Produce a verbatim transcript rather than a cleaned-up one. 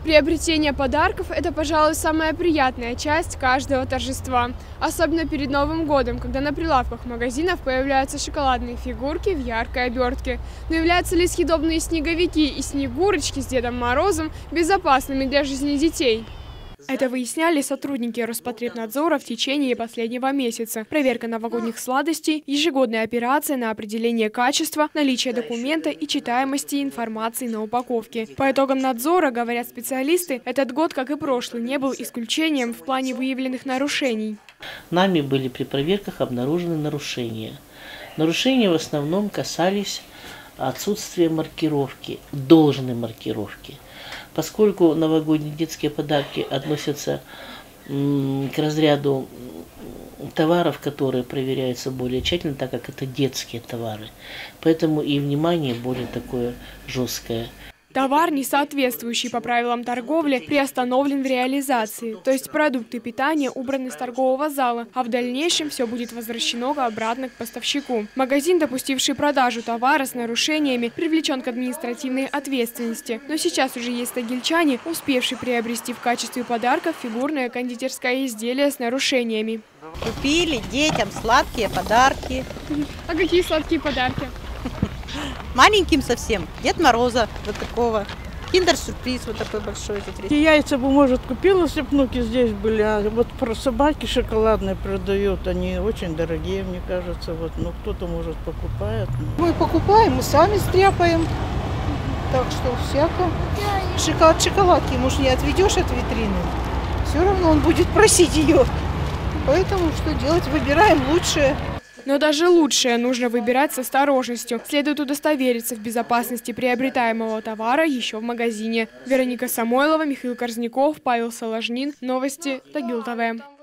Приобретение подарков – это, пожалуй, самая приятная часть каждого торжества. Особенно перед Новым годом, когда на прилавках магазинов появляются шоколадные фигурки в яркой обертке. Но являются ли съедобные снеговики и снегурочки с Дедом Морозом безопасными для жизни детей? Это выясняли сотрудники Роспотребнадзора в течение последнего месяца. Проверка новогодних сладостей, ежегодная операция на определение качества, наличие документа и читаемости информации на упаковке. По итогам надзора, говорят специалисты, этот год, как и прошлый, не был исключением в плане выявленных нарушений. Нами были при проверках обнаружены нарушения. Нарушения в основном касались отсутствия маркировки, должной маркировки. Поскольку новогодние детские подарки относятся к разряду товаров, которые проверяются более тщательно, так как это детские товары, поэтому и внимание более такое жесткое. Товар, не соответствующий по правилам торговли, приостановлен в реализации, то есть продукты питания убраны с торгового зала, а в дальнейшем все будет возвращено обратно к поставщику. Магазин, допустивший продажу товара с нарушениями, привлечен к административной ответственности. Но сейчас уже есть тагильчане, успевшие приобрести в качестве подарков фигурное кондитерское изделие с нарушениями. Купили детям сладкие подарки. А какие сладкие подарки? Маленьким совсем. Дед Мороза вот такого. Киндер-сюрприз вот такой большой. И яйца бы, может, купила, если бы внуки здесь были. А вот про собаки шоколадные продают. Они очень дорогие, мне кажется. Вот, ну, кто-то, может, покупает. Мы покупаем, мы сами стряпаем. Так что всяко. Шоколад, шоколадки, может, не отведешь от витрины. Все равно он будет просить ее. Поэтому что делать? Выбираем лучшее. Но даже лучшее нужно выбирать с осторожностью. Следует удостовериться в безопасности приобретаемого товара еще в магазине. Вероника Самойлова, Михаил Корзняков, Павел Соложнин. Новости Тагил ТВ.